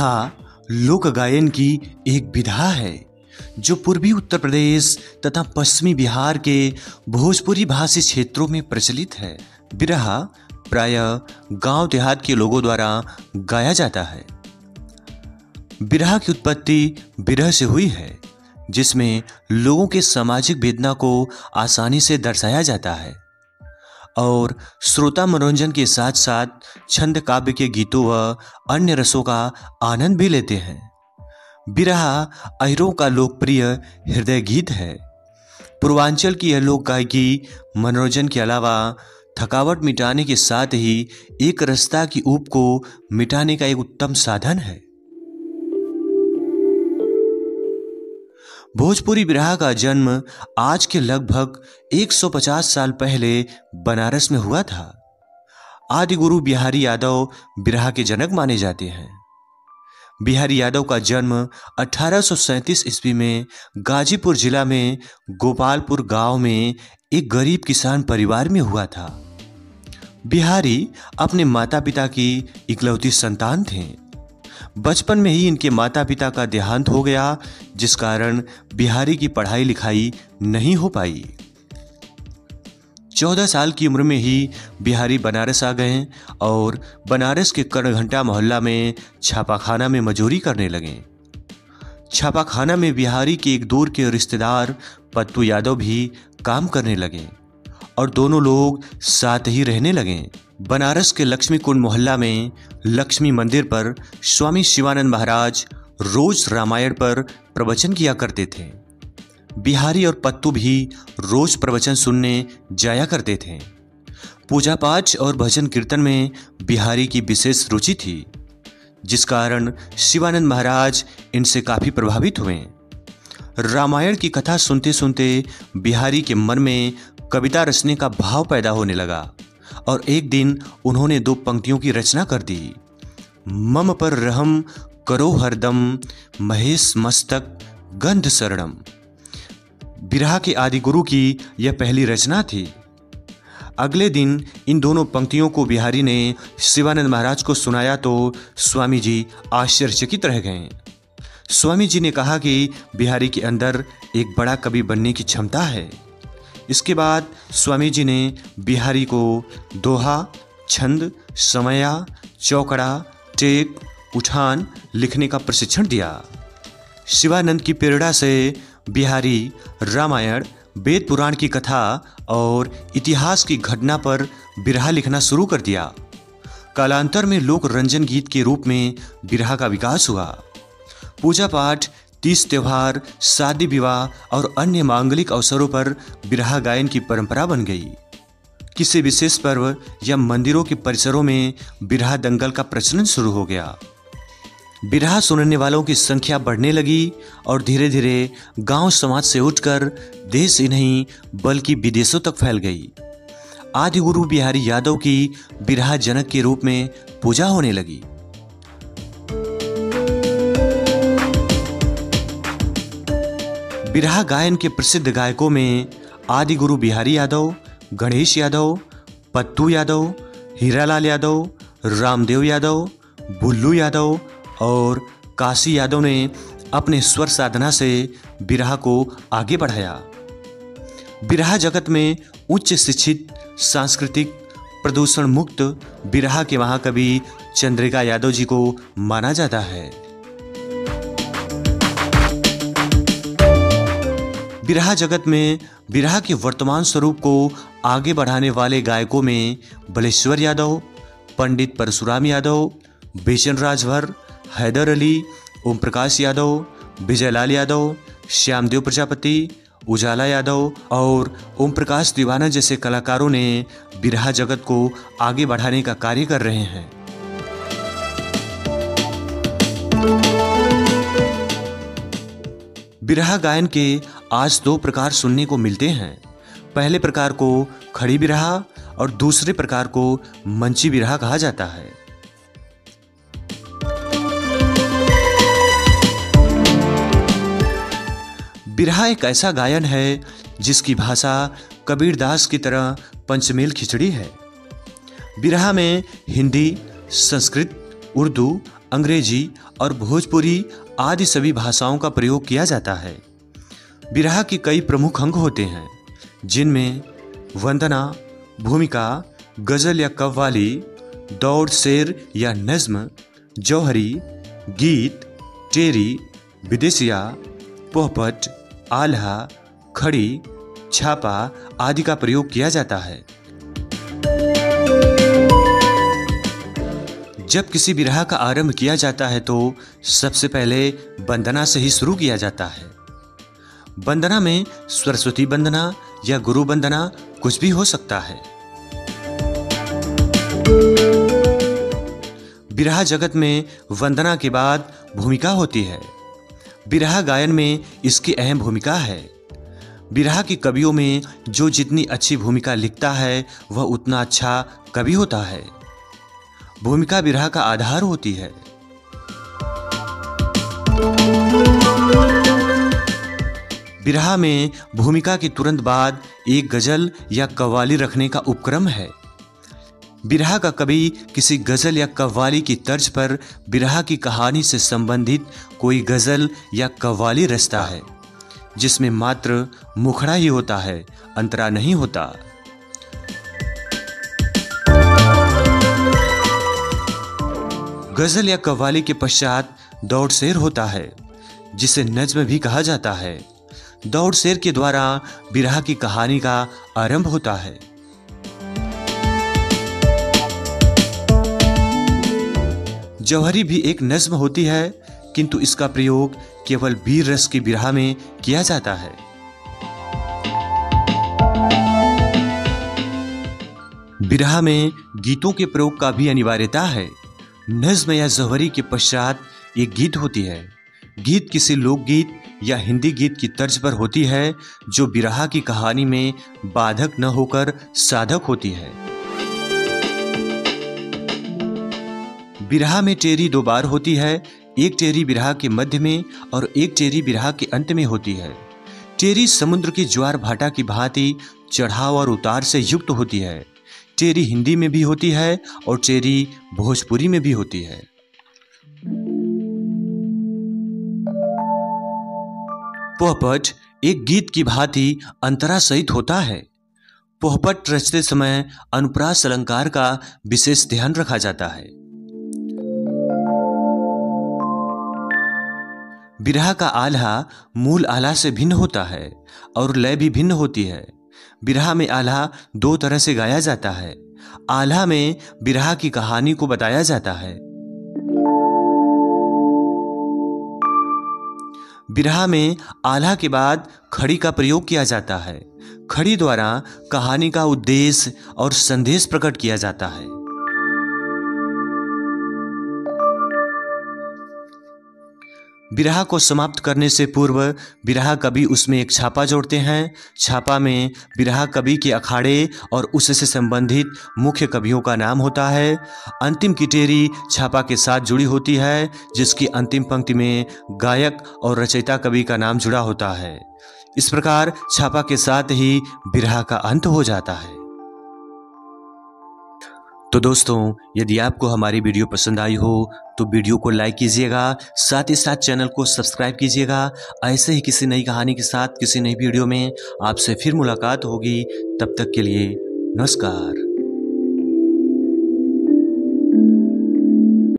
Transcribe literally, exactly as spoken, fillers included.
बिरहा लोक गायन की एक विधा है जो पूर्वी उत्तर प्रदेश तथा पश्चिमी बिहार के भोजपुरी भाषी क्षेत्रों में प्रचलित है। बिरहा प्रायः गांव देहात के लोगों द्वारा गाया जाता है। बिरहा की उत्पत्ति बिरह से हुई है, जिसमें लोगों के सामाजिक वेदना को आसानी से दर्शाया जाता है और श्रोता मनोरंजन के साथ साथ छंद काव्य के गीतों व अन्य रसों का आनंद भी लेते हैं। बिरहा अहिरों का लोकप्रिय हृदय गीत है। पूर्वांचल की यह लोक गायकी मनोरंजन के अलावा थकावट मिटाने के साथ ही एक रसता की ऊब को मिटाने का एक उत्तम साधन है। भोजपुरी बिरहा का जन्म आज के लगभग एक सौ पचास साल पहले बनारस में हुआ था। आदि गुरु बिहारी यादव बिरहा के जनक माने जाते हैं। बिहारी यादव का जन्म अठारह सौ सैंतीस ईस्वी में गाजीपुर जिला में गोपालपुर गांव में एक गरीब किसान परिवार में हुआ था। बिहारी अपने माता पिता की इकलौती संतान थे। बचपन में ही इनके माता पिता का देहांत हो गया, जिस कारण बिहारी की पढ़ाई लिखाई नहीं हो पाई। चौदह साल की उम्र में ही बिहारी बनारस आ गए और बनारस के कर्णघंटा मोहल्ला में छापाखाना में मजूरी करने लगे। छापाखाना में बिहारी के एक दूर के रिश्तेदार पत्तू यादव भी काम करने लगे और दोनों लोग साथ ही रहने लगे। बनारस के लक्ष्मी कुंड मोहल्ला में लक्ष्मी मंदिर पर स्वामी शिवानंद महाराज रोज रामायण पर प्रवचन किया करते थे। बिहारी और पत्तू भी रोज प्रवचन सुनने जाया करते थे। पूजा पाठ और भजन कीर्तन में बिहारी की विशेष रुचि थी, जिस कारण शिवानंद महाराज इनसे काफी प्रभावित हुए। रामायण की कथा सुनते सुनते बिहारी के मन में कविता रचने का भाव पैदा होने लगा और एक दिन उन्होंने दो पंक्तियों की रचना कर दी। मम पर रहम करो हरदम, महेश मस्तक गंध शरणम। बिरहा के आदि गुरु की यह पहली रचना थी। अगले दिन इन दोनों पंक्तियों को बिहारी ने शिवानंद महाराज को सुनाया तो स्वामी जी आश्चर्यचकित रह गए। स्वामी जी ने कहा कि बिहारी के अंदर एक बड़ा कवि बनने की क्षमता है। इसके बाद स्वामी जी ने बिहारी को दोहा, छंद, समया, चौकड़ा, टेक, उठान लिखने का प्रशिक्षण दिया। शिवानंद की प्रेरणा से बिहारी रामायण, वेद पुराण की कथा और इतिहास की घटना पर बिरहा लिखना शुरू कर दिया। कालांतर में लोक रंजन गीत के रूप में बिरहा का विकास हुआ। पूजा पाठ, तीज त्योहार, शादी विवाह और अन्य मांगलिक अवसरों पर बिरहा गायन की परंपरा बन गई। किसी विशेष पर्व या मंदिरों के परिसरों में बिरहा दंगल का प्रचलन शुरू हो गया। बिरहा सुनने वालों की संख्या बढ़ने लगी और धीरे धीरे गांव समाज से उठकर देश ही नहीं बल्कि विदेशों तक फैल गई। आदि गुरु बिहारी यादव की बिरहा जनक के रूप में पूजा होने लगी। बिरहा गायन के प्रसिद्ध गायकों में आदि गुरु बिहारी यादव, गणेश यादव, पत्तू यादव, हीरालाल यादव, रामदेव यादव, बुल्लू यादव और काशी यादव ने अपने स्वर साधना से बिरहा को आगे बढ़ाया। बिरहा जगत में उच्च शिक्षित, सांस्कृतिक, प्रदूषण मुक्त बिरहा के महाकवि चंद्रिका यादव जी को माना जाता है। बिरहा जगत में बिरहा के वर्तमान स्वरूप को आगे बढ़ाने वाले गायकों में बलेश्वर यादव, पंडित परशुराम यादव, बेचन राजभर, हैदर अली, ओम प्रकाश यादव, विजयलाल यादव, श्यामदेव प्रजापति, उजाला यादव और ओम प्रकाश दीवाना जैसे कलाकारों ने बिरहा जगत को आगे बढ़ाने का कार्य कर रहे हैं। बिरहा गायन के आज दो प्रकार सुनने को मिलते हैं। पहले प्रकार को खड़ी बिरहा और दूसरे प्रकार को मंची बिरहा कहा जाता है। बिरहा एक ऐसा गायन है जिसकी भाषा कबीरदास की तरह पंचमेल खिचड़ी है। बिरहा में हिंदी, संस्कृत, उर्दू, अंग्रेजी और भोजपुरी आदि सभी भाषाओं का प्रयोग किया जाता है। बिरहा के कई प्रमुख अंग होते हैं, जिनमें वंदना, भूमिका, गजल या कव्वाली, दौड़, शेर या नज्म, जौहरी, गीत, टेरी, विदेशिया, पोहपट, आल्हा, खड़ी, छापा आदि का प्रयोग किया जाता है। जब किसी बिरहा का आरंभ किया जाता है तो सबसे पहले वंदना से ही शुरू किया जाता है। वंदना में सरस्वती वंदना या गुरु वंदना कुछ भी हो सकता है। बिरहा जगत में वंदना के बाद भूमिका होती है। बिरहा गायन में इसकी अहम भूमिका है। बिरहा के कवियों में जो जितनी अच्छी भूमिका लिखता है वह उतना अच्छा कवि होता है। भूमिका बिरहा का आधार होती है। बिरहा में भूमिका के तुरंत बाद एक गजल या कव्वाली रखने का उपक्रम है। बिरहा का कवि किसी गजल या कव्वाली की तर्ज पर बिरहा की कहानी से संबंधित कोई गजल या कव्वाली रचता है, जिसमें मात्र मुखड़ा ही होता है, अंतरा नहीं होता। गजल या कव्वाली के पश्चात दौड़ शेर होता है, जिसे नज्म भी कहा जाता है। दौड़ शेर के द्वारा बिरहा की कहानी का आरंभ होता है। जौहरी भी एक नज्म होती है, किंतु इसका प्रयोग केवल वीर रस की बिरहा में किया जाता है। बिरहा में गीतों के प्रयोग का भी अनिवार्यता है। नज्म या जौहरी के पश्चात एक गीत होती है। गीत किसी लोकगीत या हिंदी गीत की तर्ज पर होती है, जो बिरहा की कहानी में बाधक न होकर साधक होती है। बिरहा में टेरी दो बार होती है। एक टेरी बिरहा के मध्य में और एक टेरी बिरहा के अंत में होती है। टेरी समुद्र की ज्वार भाटा की भांति चढ़ाव और उतार से युक्त होती है। टेरी हिंदी में भी होती है और टेरी भोजपुरी में भी होती है। पोहपट एक गीत की भांति अंतरा सहित होता है। पोहपट रचते समय अनुप्रास अलंकार का विशेष ध्यान रखा जाता है। बिरहा का आल्हा मूल आल्हा से भिन्न होता है और लय भी भिन्न होती है। बिरहा में आल्हा दो तरह से गाया जाता है। आल्हा में बिरहा की कहानी को बताया जाता है। बिरहा में आल्हा के बाद खड़ी का प्रयोग किया जाता है। खड़ी द्वारा कहानी का उद्देश्य और संदेश प्रकट किया जाता है। बिरहा को समाप्त करने से पूर्व बिरहा कवि उसमें एक छापा जोड़ते हैं। छापा में बिरहा कवि के अखाड़े और उससे संबंधित मुख्य कवियों का नाम होता है। अंतिम की टेरी छापा के साथ जुड़ी होती है, जिसकी अंतिम पंक्ति में गायक और रचयिता कवि का नाम जुड़ा होता है। इस प्रकार छापा के साथ ही बिरहा का अंत हो जाता है। तो दोस्तों, यदि आपको हमारी वीडियो पसंद आई हो तो वीडियो को लाइक कीजिएगा, साथ ही साथ चैनल को सब्सक्राइब कीजिएगा। ऐसे ही किसी नई कहानी के साथ किसी नई वीडियो में आपसे फिर मुलाकात होगी। तब तक के लिए नमस्कार।